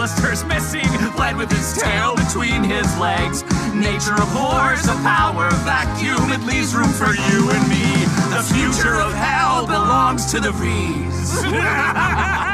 Alistair's missing, bled with his tail between his legs. Nature abhors a power vacuum, it leaves room for you and me. The future of hell belongs to the Vees.